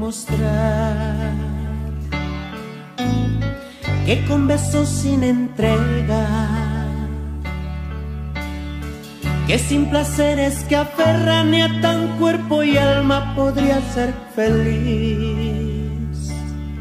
demostrar que con besos sin entrega, que sin placeres que aferran y atan cuerpo y alma podría ser feliz.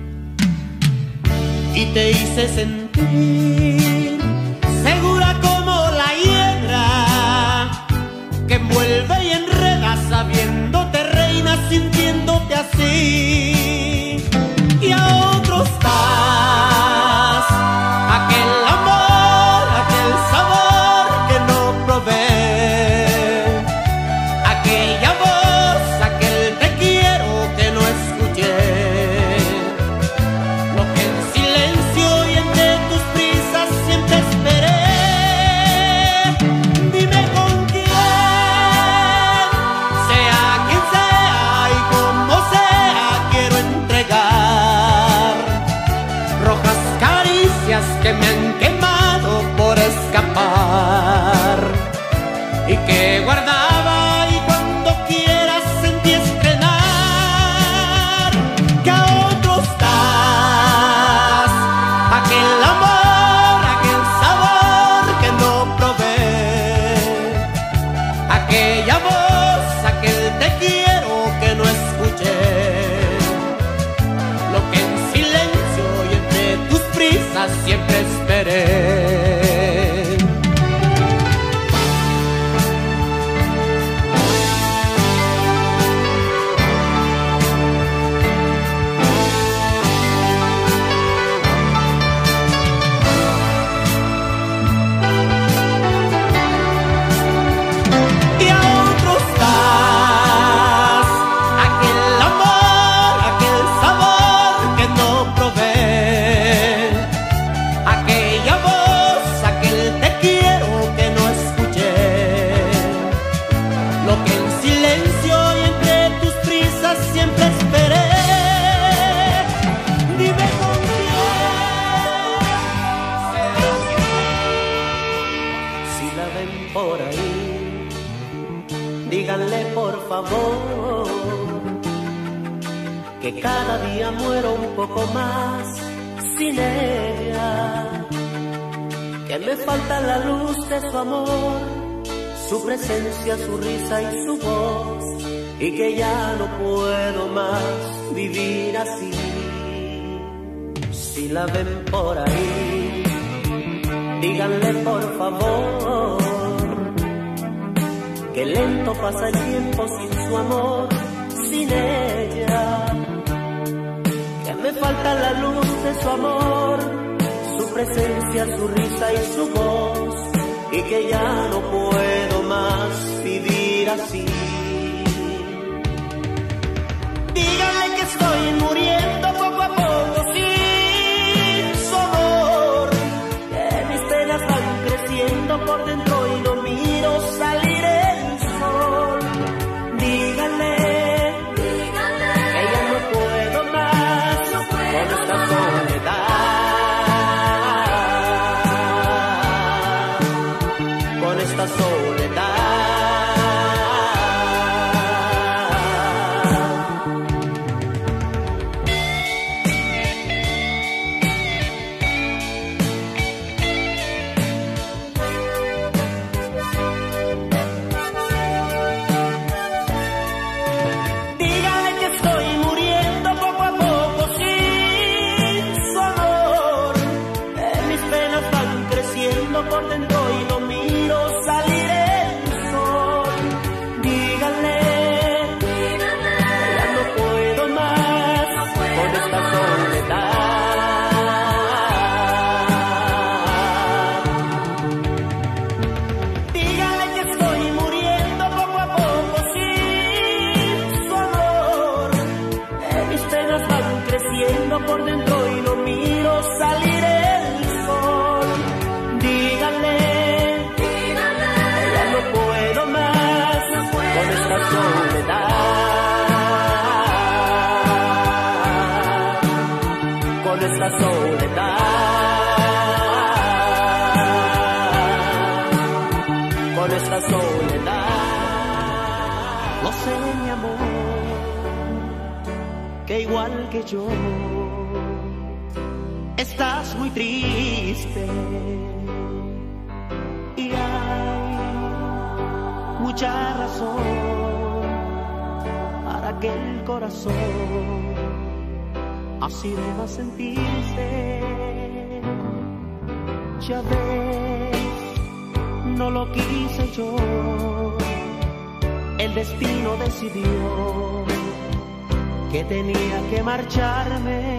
Y te hice sentir segura como la hiedra que envuelve y enreda, sabiéndote reina, sintiéndote así. Y a otros das aquel amor, aquel sabor que no probé, aquella voz, aquel te quiero que no escuché, lo que en silencio y entre tus prisas siempre esperé. Dime con quién, sea quien sea y como sea, quiero entregar rojas caricias que me han quemado por escapar y que guardaba, y cuando quieras en ti estrenar. Que a otros das aquel amor, aquel sabor que no probé, aquella voz, aquel te quiero que no escuché, lo que en silencio y entre tus prisas siempre esperé. Y a otros das aquel amor, aquel sabor que no probé, aquella voz, aquel te quiero que no escuché, lo que en silencio y entre tus prisas siempre esperé. Dime con quién, si la ven por ahí, díganle por favor que cada día muero un poco más sin ella, que me falta la luz de su amor, su presencia, su risa y su voz, y que ya no puedo más vivir así. Si la ven por ahí, díganle por favor que lento pasa el tiempo sin su amor, sin ella, que me falta la luz de su amor, su presencia, su risa y su voz, y que ya no puedo más vivir así. Díganle que estoy muriendo poco a poco sin su amor, que mis penas van creciendo por dentro y no miro salir el sol. Díganle que ya no puedo más con esta soledad, con esta soledad. Díganle que estoy muriendo poco a poco sin su amor, que mis penas van creciendo por dentro y no miro salir el sol. Díganle que ya no puedo más con esta soledad. Díganle que estoy muriendo poco a poco sin su amor, que mis penas van creciendo por dentro y no miro salir el sol. Díganle que igual que yo estás muy triste y hay mucha razón para que el corazón así deba sentirse. Ya ves, no lo quise yo, el destino decidió que tenía que marcharme.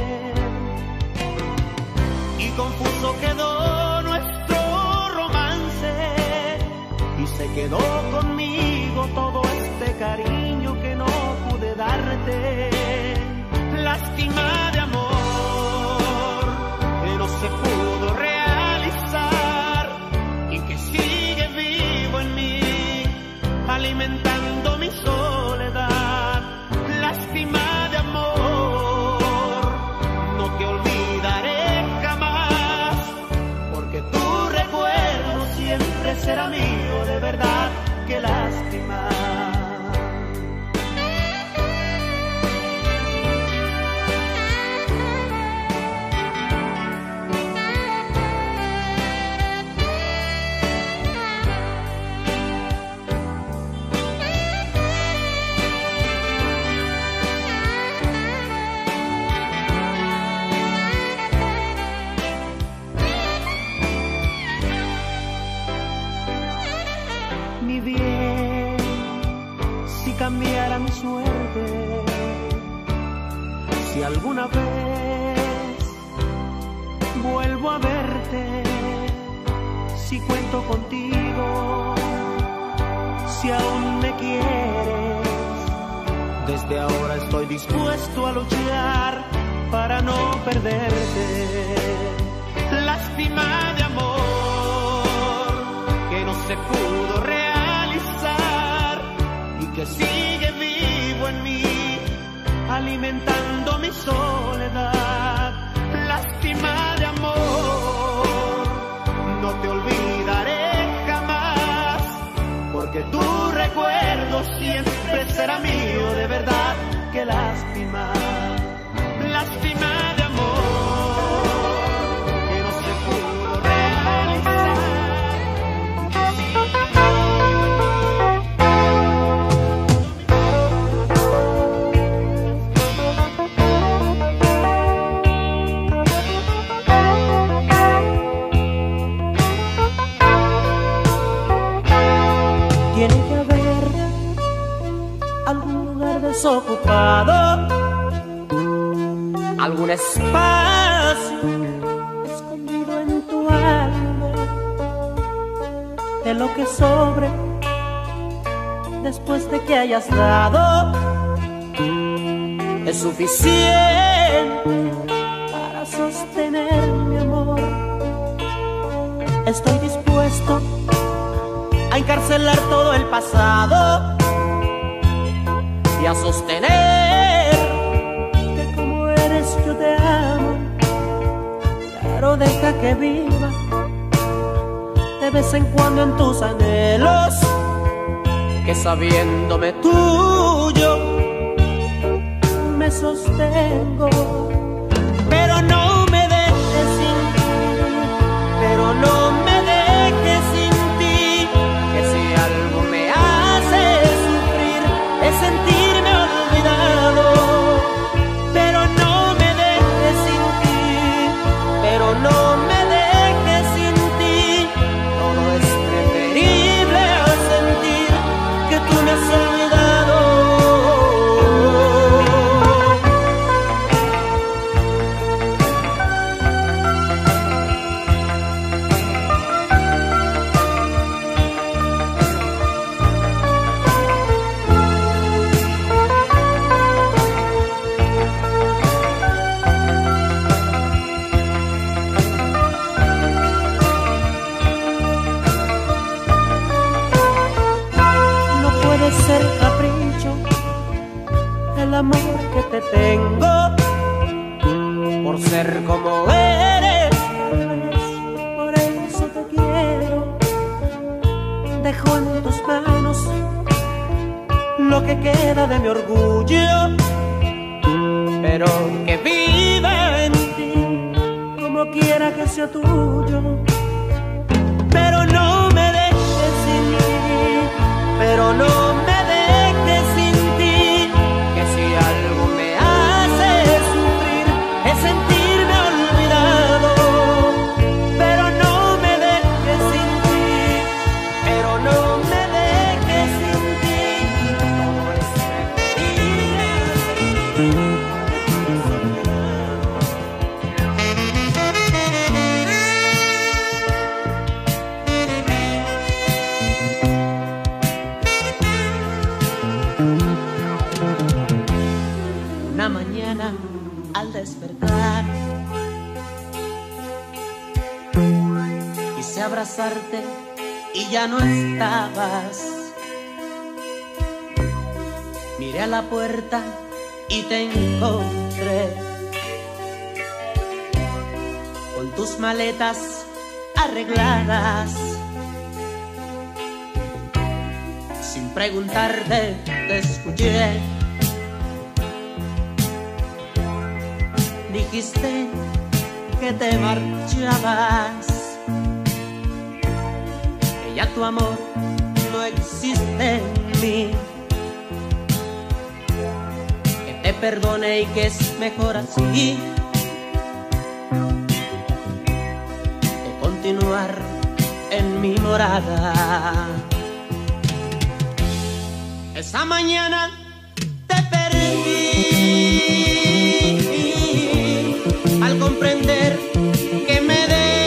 Y confuso quedó nuestro romance y se quedó conmigo todo este cariño que no pude darte. Lástima de amor que no se pudo realizar y que sigue vivo en mí, alimentando mi soledad. Lástima de amor, no te olvidaré jamás, porque tu recuerdo siempre será mío, de verdad, qué lástima. Cambiara mi suerte, si alguna vez vuelvo a verte, si cuento contigo, si aún me quieres, desde ahora estoy dispuesto a luchar para no perderte. Lástima de amor que no se pudo realizar y que sigue vivo en mí, alimentando mi soledad. Lástima de amor, no te olvidaré jamás, porque tu recuerdo siempre será mío, de verdad, qué lástima. Lástima de amor que no se pudo realizar. Tiene que haber algún lugar desocupado, algún espacio escondido en tu alma, de lo que sobre después de que hayas dado es suficiente para sostener mi amor. Estoy dispuesto a encarcelar todo el pasado y a sostener que como eres yo te amo. Claro, deja que viva de vez en cuando en tus anhelos, que sabiéndome tuyo me sostengo. Pero no me dejes sin ti, pero no me dejes sin ti, que si algo me hace sufrir es sentirme olvidado. Pero no me dejes sin ti, pero no me dejes sin ti, todo es preferible a sentir que tú me has olvidado. Ser capricho el amor que te tengo, por ser como eres, por eso te quiero. Dejo en tus manos lo que queda de mi orgullo, quiero que viva en ti, como quiera que sea tuyo. Pero no me dejes sin mí, pero no me dejes sin ti, que si algo me hace sufrir es sentirme olvidado. Pero no me dejes sin ti, pero no me dejes sin ti, todo es una mañana al despertar quise abrazarte y ya no estabas. Miré a la puerta y te encontré con tus maletas arregladas. Sin preguntarte te escuché. Dijiste que te marchabas, que ya tu amor no existe en mí, que te perdone y que es mejor así, que continuar en mi morada. Esa mañana te perdí al comprender que me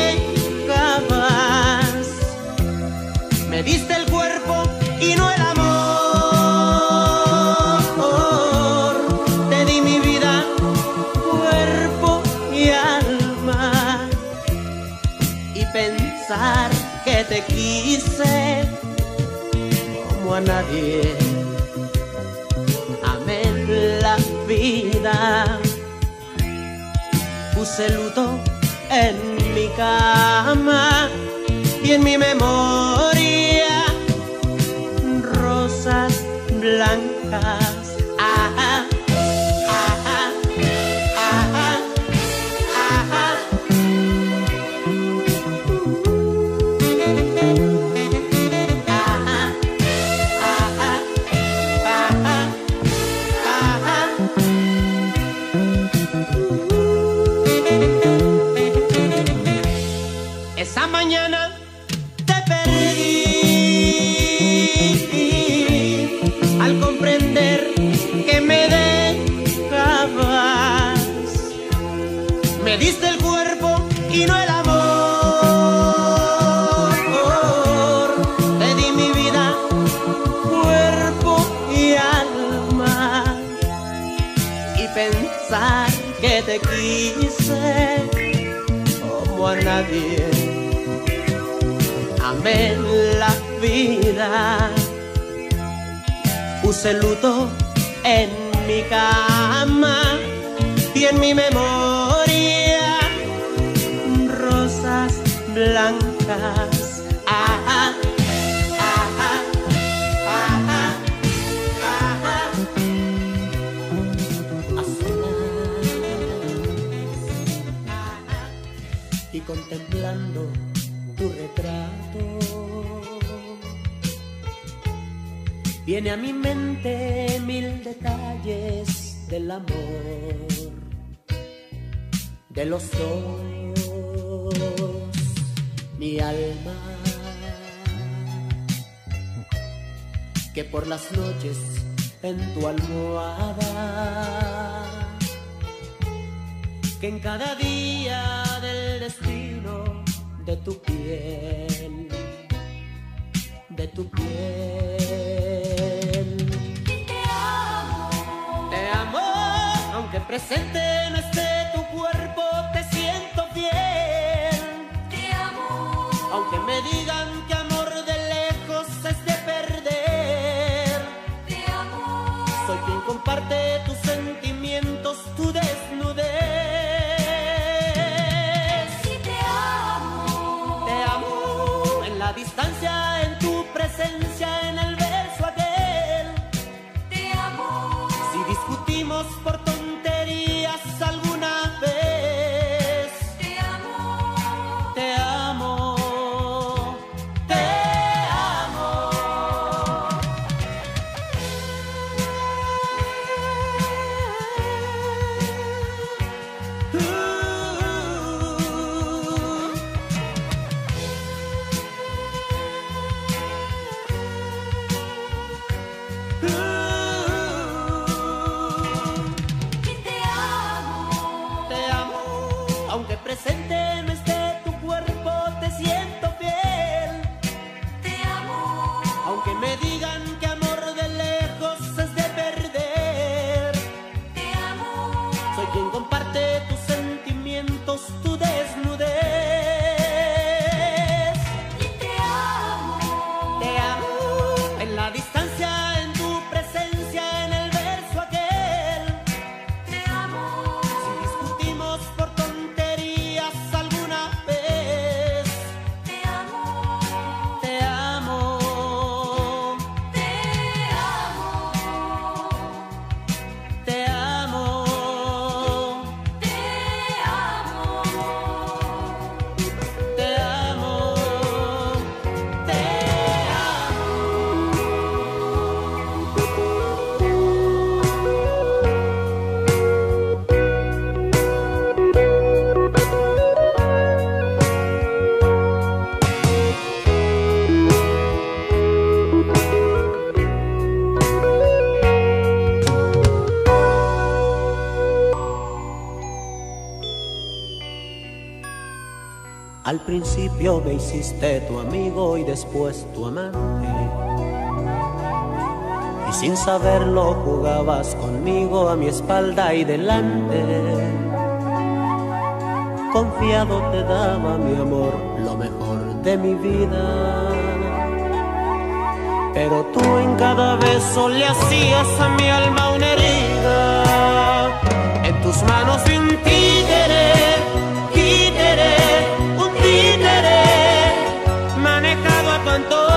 dejabas. Me diste el cuerpo y no el amor. Te di mi vida, cuerpo y alma. Y pensar que te quise como a nadie. Amé la vida. Puse luto en mi cama y en mi memoria rosas blancas. Ajá, ajá, ajá, ajá. Esa mañana te perdí al comprender que me dejabas. Me diste el cuerpo y no el amor. Te di mi vida, cuerpo y alma. Y pensar que te quise como a nadie. Amé la vida. Puse luto en mi cama y en mi memoria rosas blancas. Ajá, ajá, ajá, ajá. A solas, ajá. Y contemplando tu retrato, viene a mi mente mil detalles del amor de los dos, mi alma, que por las noches en tu almohada, que en cada día del destino de tu piel, de tu piel. Te amo, aunque presente no esté tu cuerpo, te siento fiel. Te amo, Aunque me digan que amor de lejos es de perder, te amo, soy quien comparte tus sentimientos, tu desnudez. sí te amo, Te amo en la distancia, en tu presencia, en el beso aquel. te amo, Si discutimos por tonterías, Al principio me hiciste tu amigo y después tu amante, y sin saberlo jugabas conmigo a mi espalda y delante. Confiado te daba mi amor, lo mejor de mi vida, pero tú en cada beso le hacías a mi alma una herida. En tus manos vi un títere, títere, un títere, manejado a tu antojo,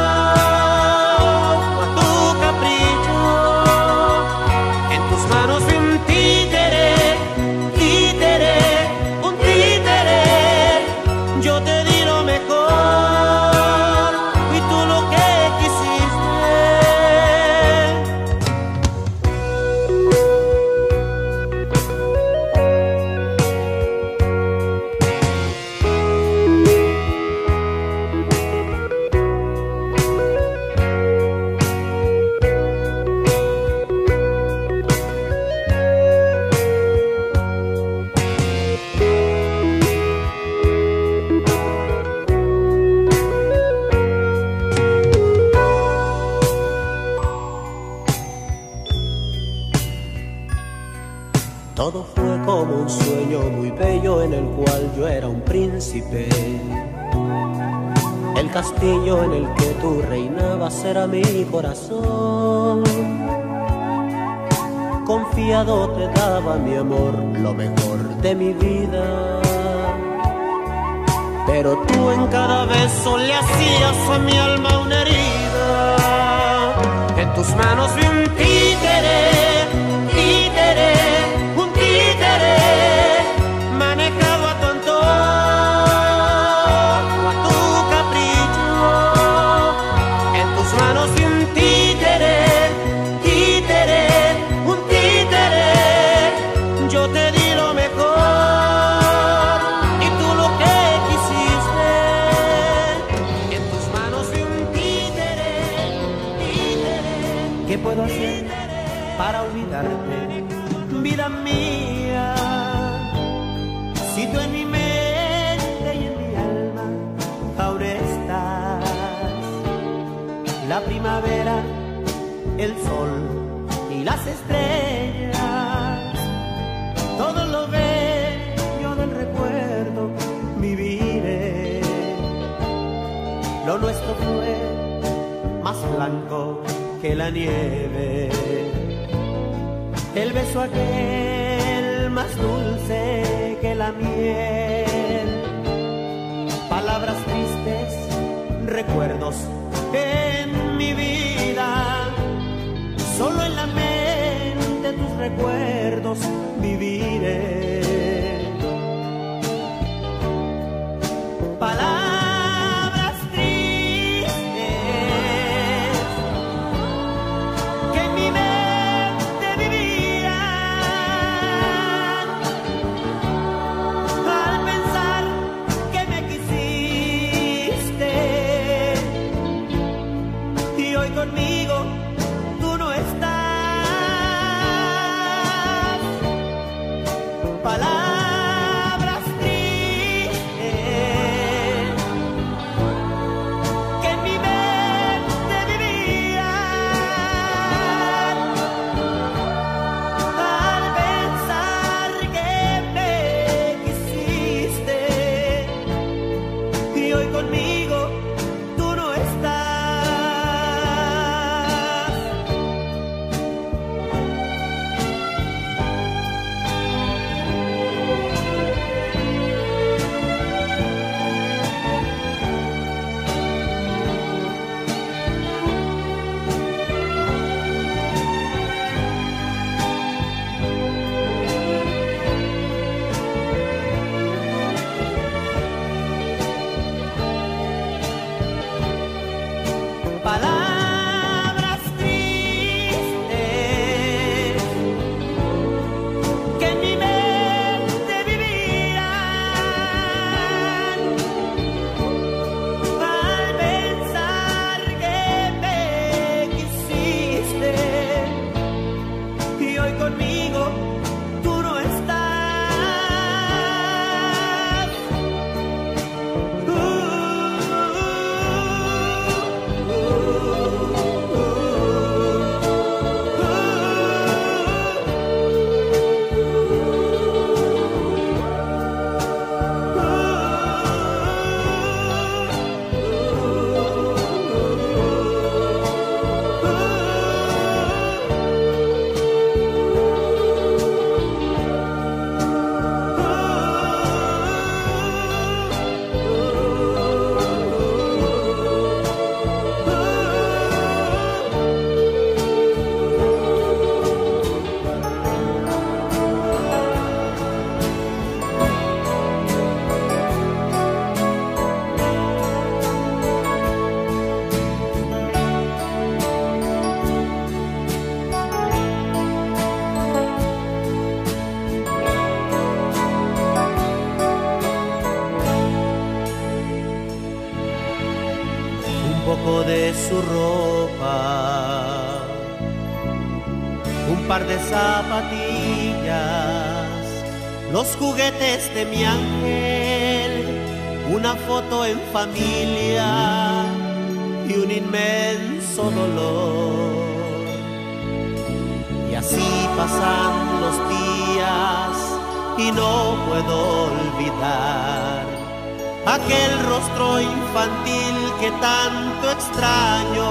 a tu capricho. En tus manos vi un títere, títere, un títere. Yo te di lo mejor y tú lo que quisiste. Todo fue como un sueño muy bello en el cual yo era un príncipe. El castillo en el que tú reinabas era mi corazón. Confiado te daba mi amor, lo mejor de mi vida, pero tú en cada beso le hacías a mi alma una herida. En tus manos vi un títere, títere, manejado a tu antojo, a tu capricho. En tus manos vi un títere, títere, un títere. Yo te di lo mejor y tú lo que quisiste. En tus manos vi un títere, títere. ¿Qué puedo hacer para olvidarte, vida mía? Si tú en mi mente y en mi alma aún estás, la primavera, el sol y las estrellas, todo lo bello del recuerdo viviré. Lo nuestro fue más blanco que la nieve, el beso aquel más dulce que la miel. Palabras tristes, recuerdos en mi vida, solo en la mente tus recuerdos viviré. Palabras tristes que en mi mente vivirán al pensar que me quisiste y hoy conmigo tú no estás. Palabras tristes que en mi mente vivían al pensar que me quisiste y hoy conmigo tú no estás. poco de su ropa, un par de zapatillas, los juguetes de mi ángel, una foto en familia y un inmenso dolor. Y así pasan los días y no puedo olvidar aquel rostro infantil que tanto extraño.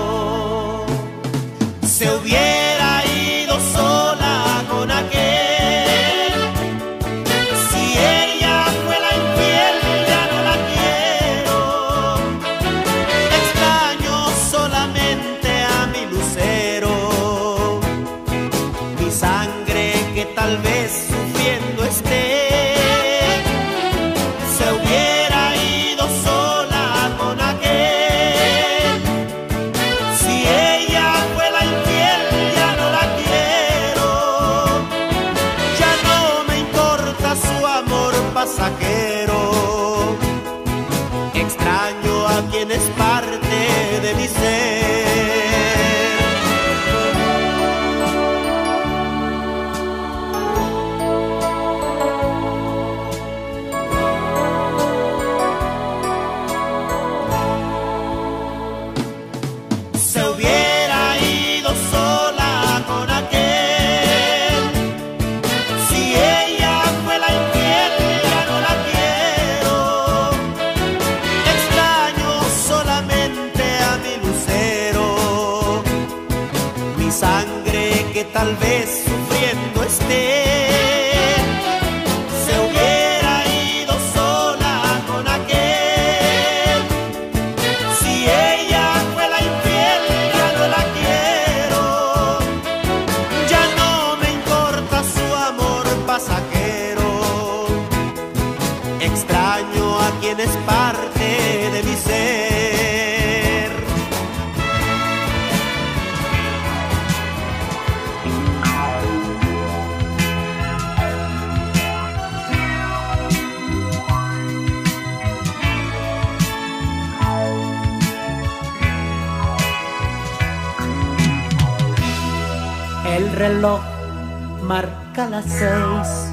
Se hubiera ido sola con aquel, si ella fue la infiel ya no la quiero. Extraño solamente a mi lucero, mi sangre que tal vez sufriendo esté. Se hubiera ido sola con aquel, si ella fue la infiel ya no la quiero. Ya no me importa su amor pasajero, extraño a quien es parte de mi ser. Se hubiera ido sola con aquel, si ella fue la infiel ya no la quiero. Extraño solamente a mi lucero, mi sangre que tal vez sufriendo esté. Se hubiera ido sola con aquel, si ella fue la infiel ya no la quiero. Ya no me importa su amor pasajero, extraño a quien es parte de mi ser. El reloj marca las 6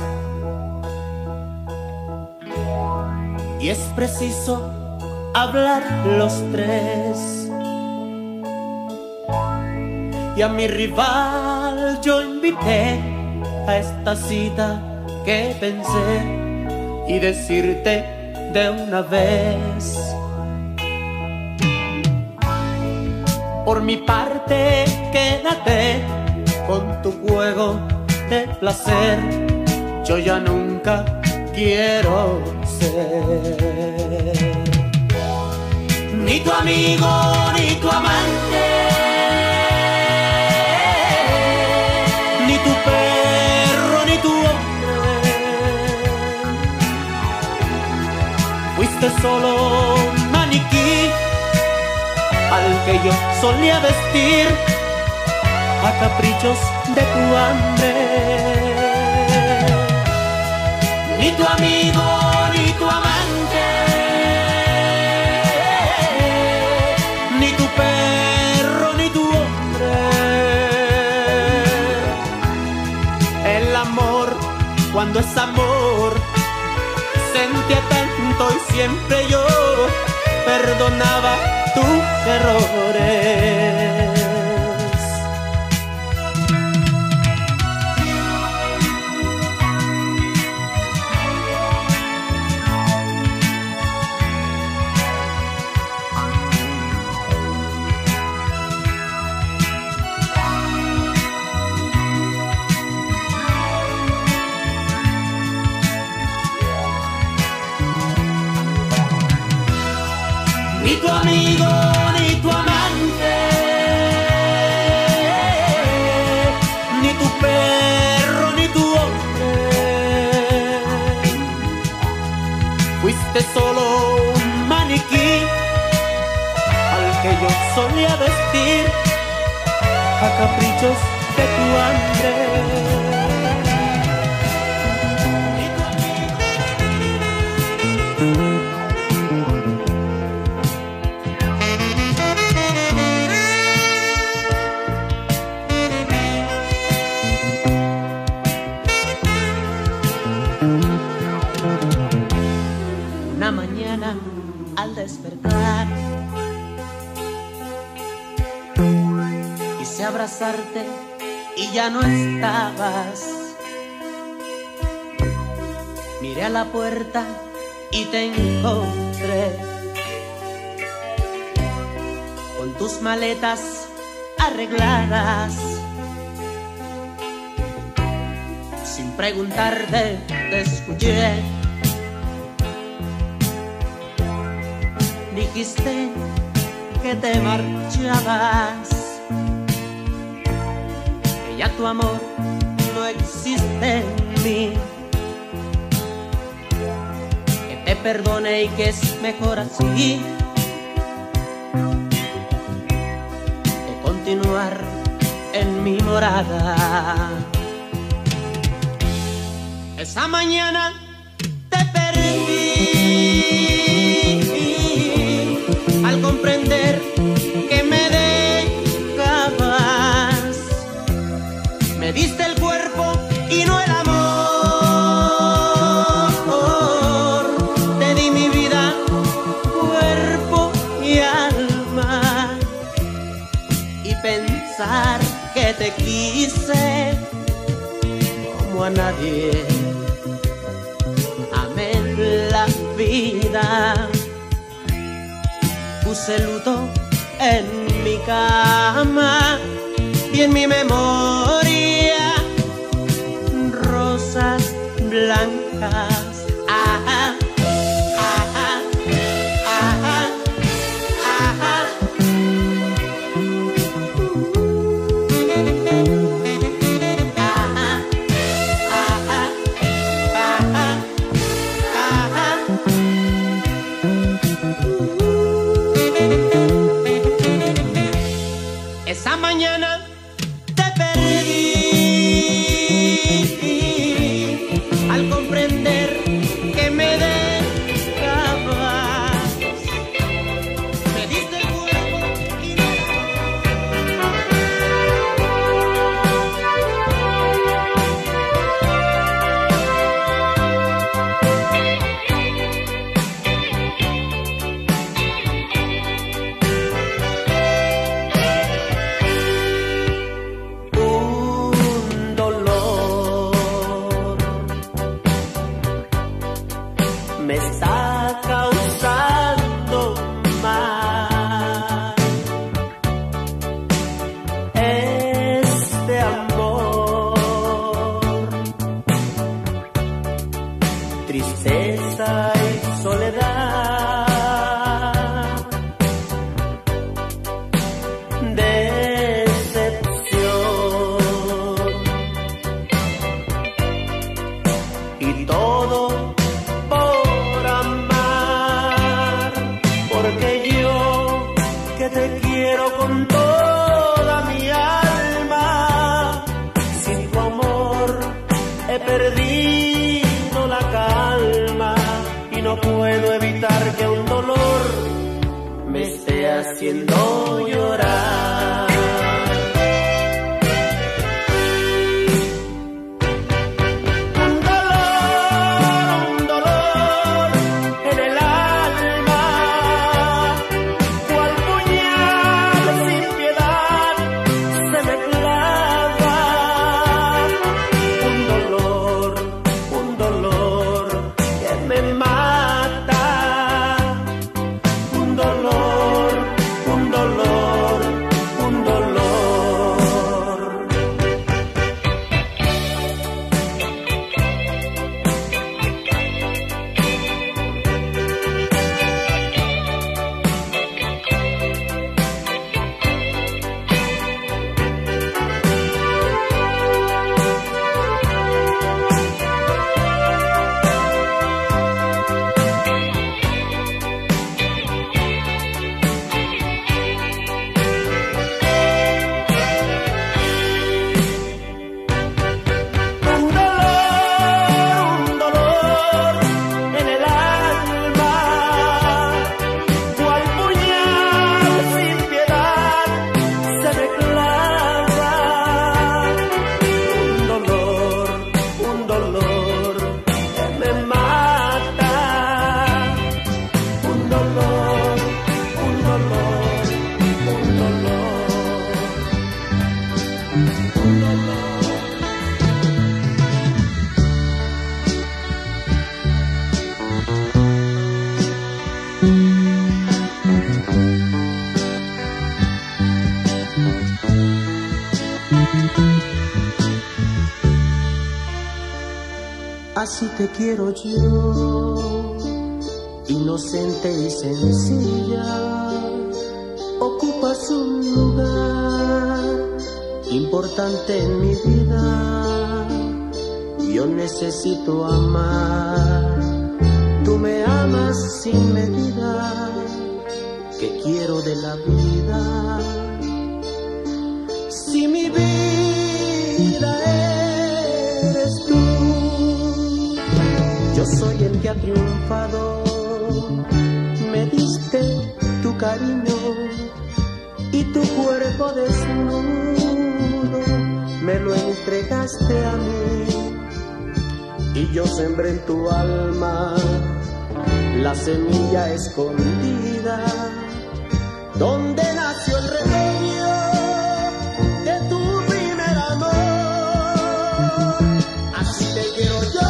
y es preciso hablar los tres. Y a mi rival yo invité a esta cita que pensé y decirte de una vez. Por mi parte, quédate con tu juego de placer. Yo ya nunca quiero ser ni tu amigo ni tu amante, ni tu perro ni tu hombre. Fuiste solo un maniquí al que yo solía vestir a caprichos de tu hambre. Ni tu amigo ni tu amante, ni tu perro ni tu hombre. El amor, cuando es amor, sentía tanto y siempre yo perdonaba tus errores. Ni tu amigo ni tu amante, ni tu perro ni tu hombre. Fuiste solo un maniquí al que yo solía vestir a caprichos de tu hambre. olvidar. Quise abrazarte y ya no estabas. Miré a la puerta y te encontré con tus maletas arregladas. Sin preguntarte te escuché. Dijiste que te marchabas, que ya tu amor no existe en mí, que te perdone y que es mejor así que continuar en mi morada. Esa mañana te perdí al comprender que me dejabas. Me diste el cuerpo y no el amor. Te di mi vida, cuerpo y alma. Y pensar que te quise como a nadie amé en la vida. Puse luto en mi cama y en mi memoria rosas blancas. Ajá, ajá, ajá, ajá. Esa mañana te perdí al comprender que me dejabas. Me diste el cuerpo y no me está causando mal este amor, tristeza y soledad, decepción y todo por amar, porque yo que te quiero con toda mi alma, sin tu amor he perdido la calma y no puedo evitar que un dolor me esté haciendo llorar. Un dolor Así te quiero yo, inocente y sencilla, ocupas un lugar importante en mi vida. Yo necesito amar, tú me amas sin medida, ¿qué quiero de la vida? Si mi vida eres tú, yo soy el que ha triunfado, me diste tu cariño y tu cuerpo desnudo me lo entregaste a mí, y yo sembré en tu alma la semilla escondida, donde nació el retoño de tu primer amor. Así te quiero yo.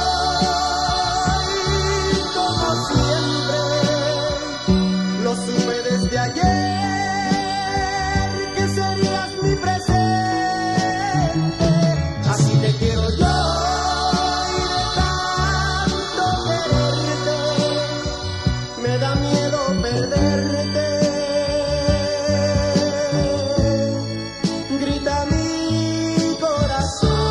Lo supe desde ayer que serías mi presente. Así te quiero yo, y de tanto quererte me da miedo perderte. Grita mi corazón.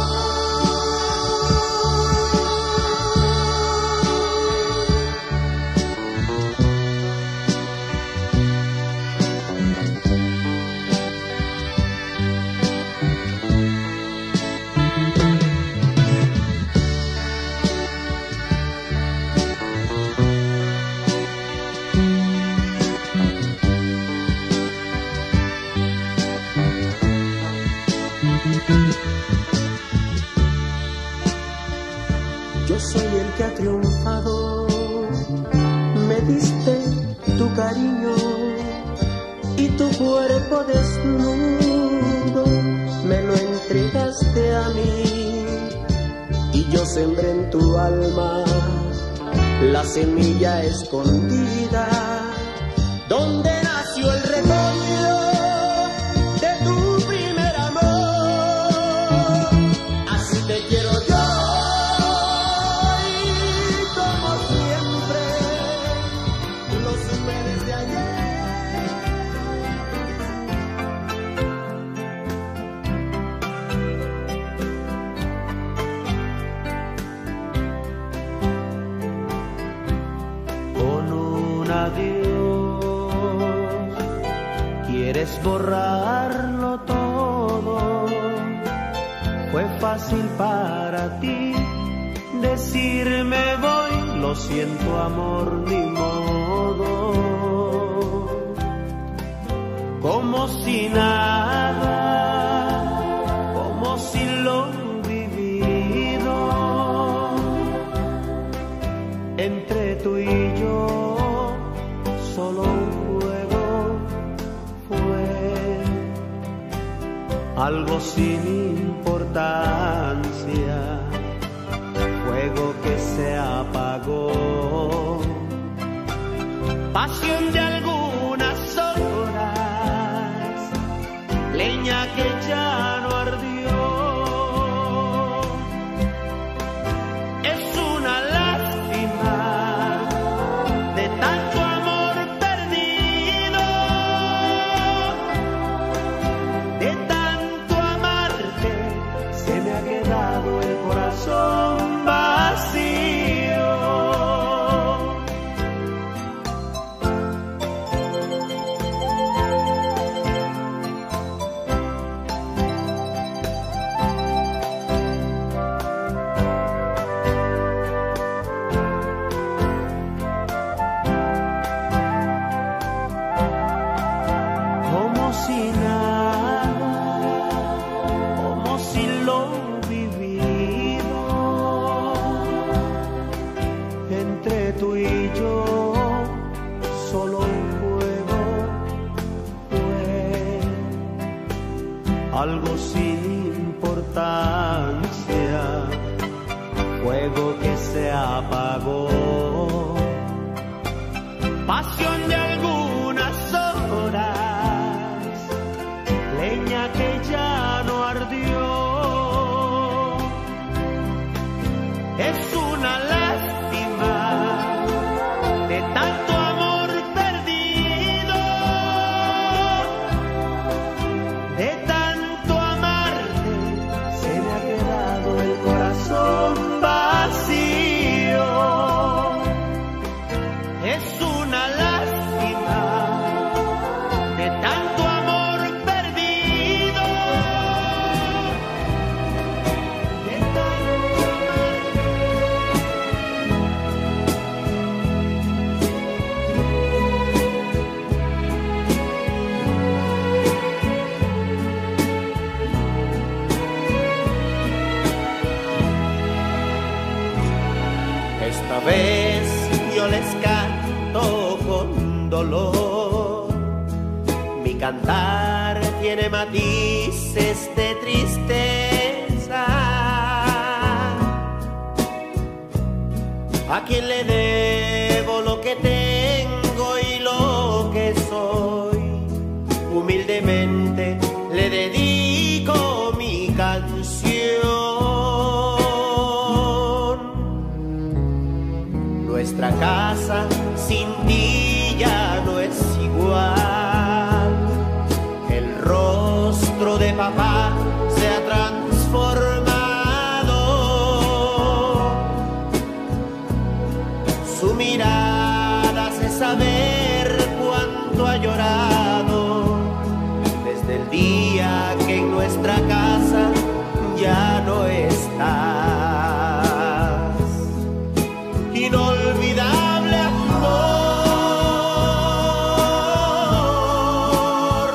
Yo soy el que ha triunfado, me diste tu cariño y tu cuerpo desnudo me lo entregaste a mí, y yo sembré en tu alma la semilla escondida, donde nació el retoño de tu primer amor. Así te quiero yo. Adiós, quieres borrarlo todo. Fue fácil para ti decirme voy, lo siento amor, ni modo. Como si nada, como si lo vivido entre tú y yo. Solo un juego fue, algo sin importancia, fuego que se apagó, pasión de algunas horas, leña que ya no ardió. Es una lástima de tanto amor perdido, de tanto amarte se me ha quedado el corazón vacío. Como si nada, como si lo vivido entre tú y yo, solo un juego fue, algo sin importancia, fuego que se apagó, pasión de algunas cantar tiene matices de tristeza. ¿A quién le debo lo que tengo y lo que soy? Humildemente le dedico mi canción. Nuestra casa sin ti ya no es igual. El rostro de papá se ha transformado. Su mirada hace saber cuánto ha llorado desde el día que en nuestra casa ya no estás. Inolvidable amor,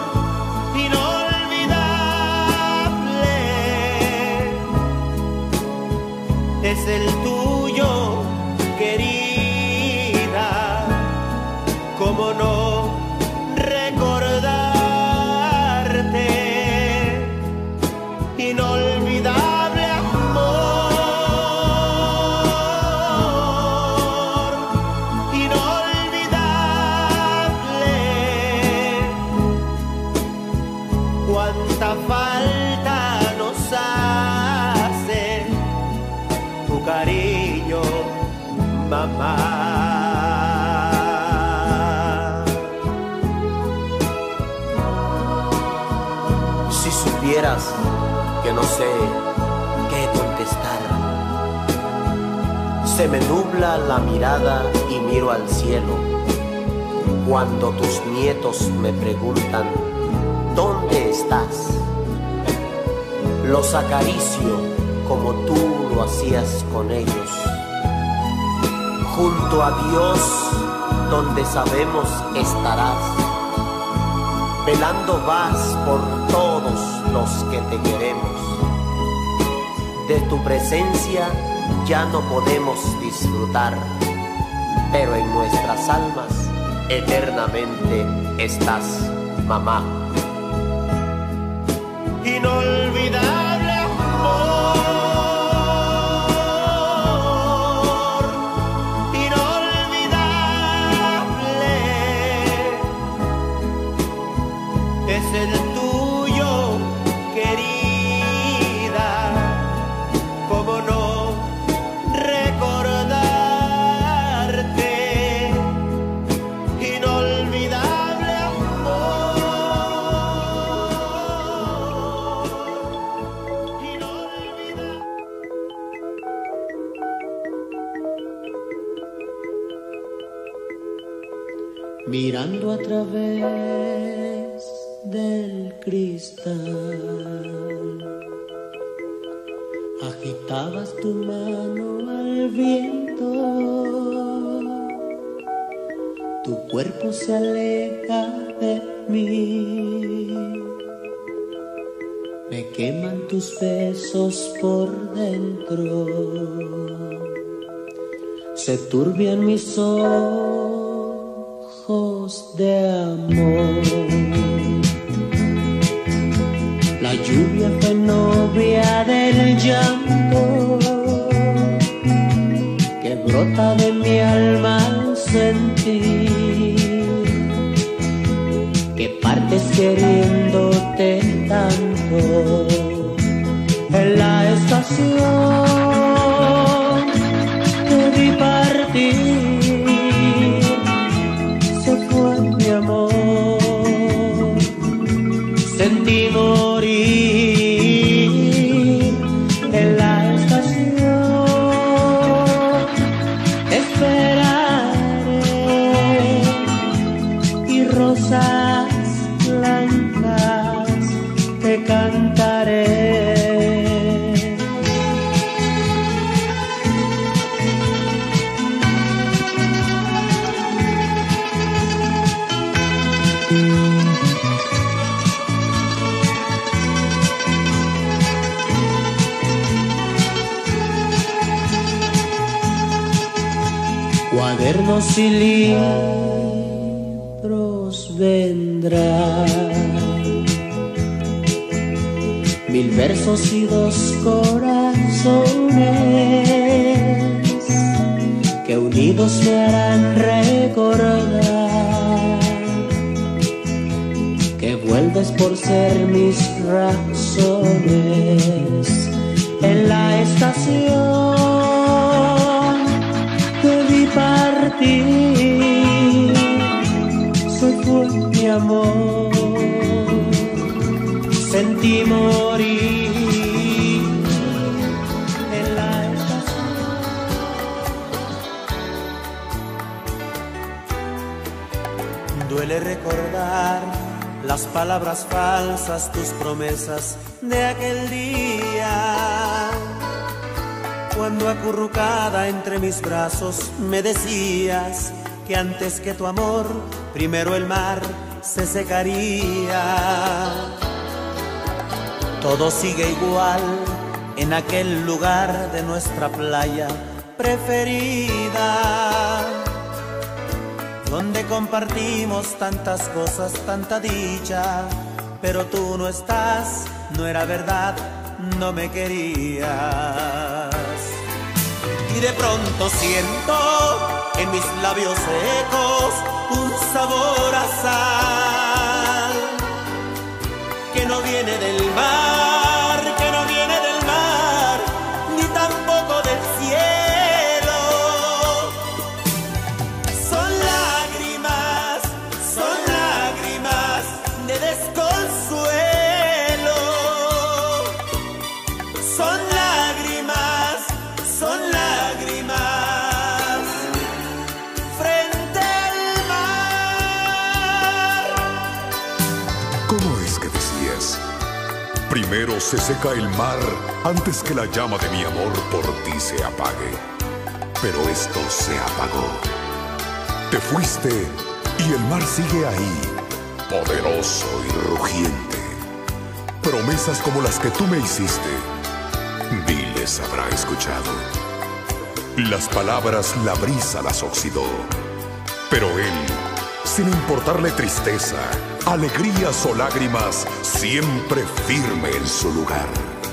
inolvidable es el tuyo, querida. ¿Cómo no recordarte? Inolvidable amor, inolvidable. Cuánta falta nos hace tu cariño, mamá. Si supieras que no sé qué contestar, se me nubla la mirada y miro al cielo cuando tus nietos me preguntan ¿dónde estás? Los acaricio como tú lo hacías con ellos, junto a Dios donde sabemos estarás. Velando vas por todos los que te queremos. De tu presencia ya no podemos disfrutar, pero en nuestras almas eternamente estás, mamá. Inolvidable amor, inolvidable es el tuyo, querida. ¿Cómo no recordarte? Inolvidable amor, inolvidable. Mirando a través del cristal, agitabas tu mano al viento. Tu cuerpo se aleja de mí. Me queman tus besos por dentro. Se turbian mis ojos de amor. La lluvia fue novia del llanto que brota de mi alma al sentir que partes queriéndote tanto. En la estación te vi partir, se fue mi amor. Sentí morir en la estación. Esperaré y rosas blancas te cantaré. Cuadernos y libros vendrán. 1000 versos y 2 corazones que unidos me harán recordar que vuelves por ser mis razones. En la estación te vi partir, se fue mi amor, sentí morir en la estación. Duele recordar las palabras falsas, tus promesas de aquel día, cuando acurrucada entre mis brazos me decías que antes que tu amor, primero el mar se secaría. Todo sigue igual en aquel lugar de nuestra playa preferida, donde compartimos tantas cosas, tanta dicha, pero tú no estás, no era verdad, no me querías. Y de pronto siento en mis labios secos un sabor a sal, que no viene del mar, que no viene del mar, ni tampoco del cielo. Son lágrimas de desconsuelo. Son lágrimas frente al mar. ¿Cómo es que decías? Primero se seca el mar antes que la llama de mi amor por ti se apague. Pero esto se apagó. Te fuiste y el mar sigue ahí, poderoso y rugiente. Promesas como las que tú me hiciste, Viles habrá escuchado. Las palabras la brisa las oxidó, pero él, sin importarle tristeza, alegrías o lágrimas, siempre firme en su lugar.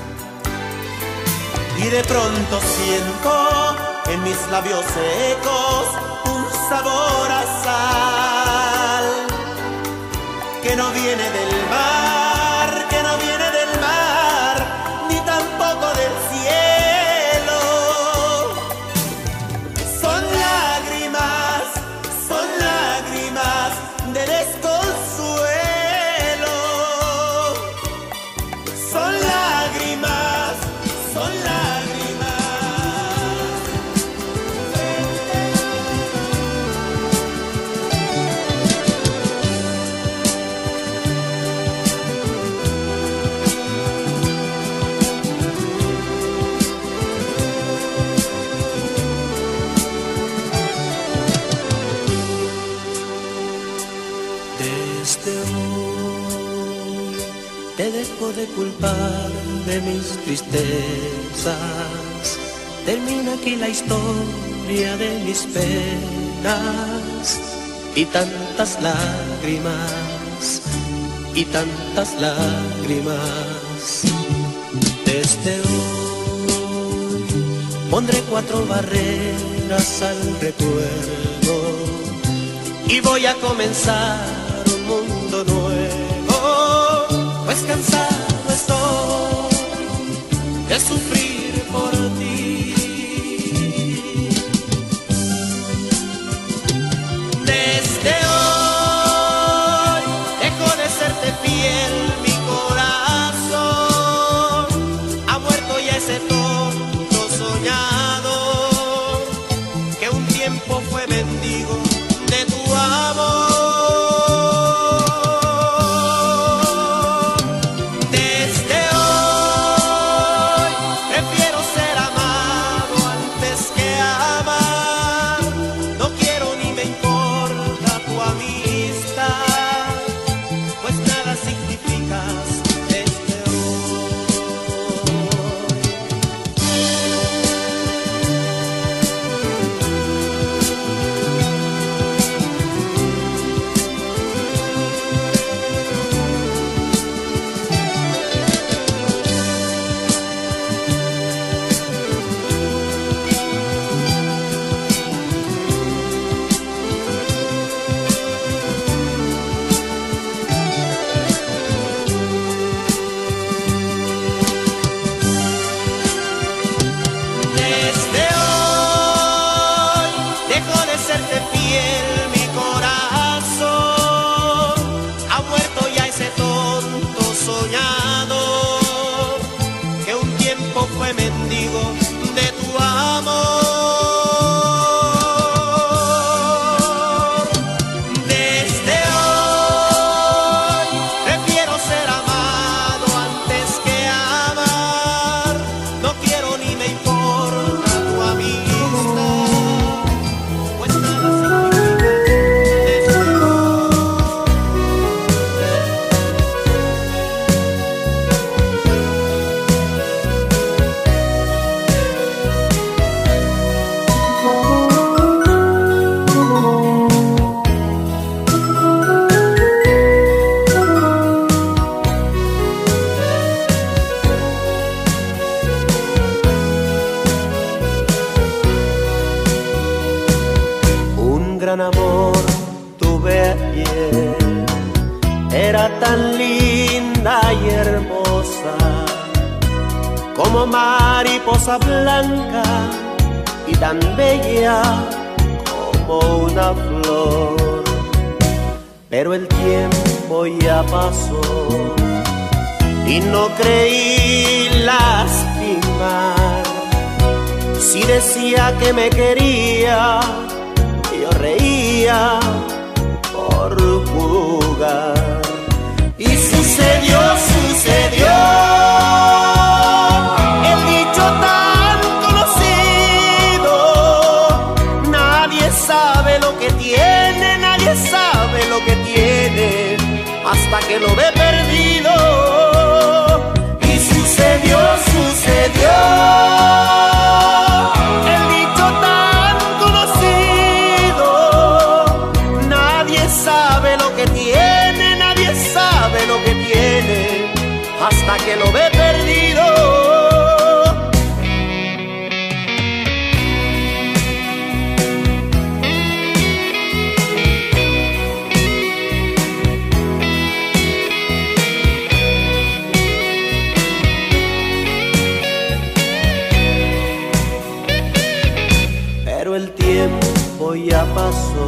Y de pronto siento en mis labios secos un sabor a sal, que no viene del mar, que no viene del mar, ni tampoco del cielo. Son lágrimas de desconsuelo. Son lágrimas. Desde hoy te dejo de culpar de mis tristezas. Termina aquí la historia de mis penas y tantas lágrimas, y tantas lágrimas. Desde hoy pondré 4 barreras al recuerdo y voy a comenzar un mundo nuevo, pues cansado estoy de sufrir por ti. Desde hoy dejo de serte fiel, mi corazón ha muerto ya ese tonto soñado que un tiempo fue mendigo de tu amor. tan linda y hermosa, como mariposa blanca y tan bella como una flor. Pero el tiempo ya pasó y no creí lastimar. Si decía que me quería, yo reía por jugar. Y sucedió, sucedió el dicho tan conocido: nadie sabe lo que tiene, nadie sabe lo que tiene hasta que lo ve perdido. Y sucedió, sucedió el dicho tan conocido: nadie sabe lo que tiene, nadie sabe lo que tiene hasta que lo ve perdido. Pero el tiempo ya pasó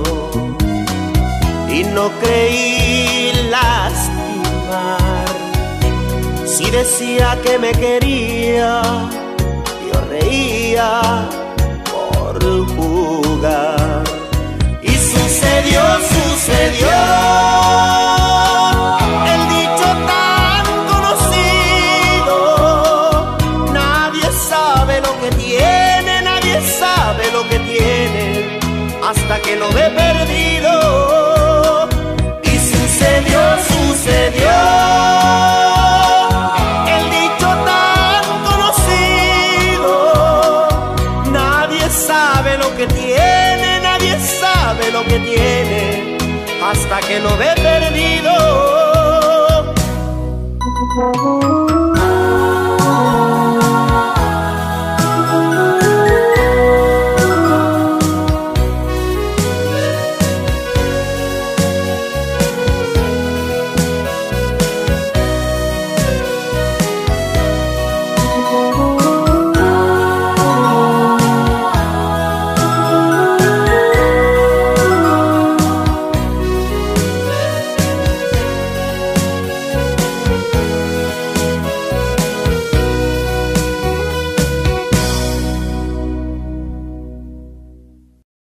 y no creí lastimar. Si decía que me quería, yo reía por jugar. Y sucedió, sucedió el dicho tan conocido: nadie sabe lo que tiene, nadie sabe lo que tiene hasta que lo ve perdido. Y sucedió, sucedió el dicho tan conocido: nadie sabe lo que tiene, nadie sabe lo que tiene hasta que lo ve perdido.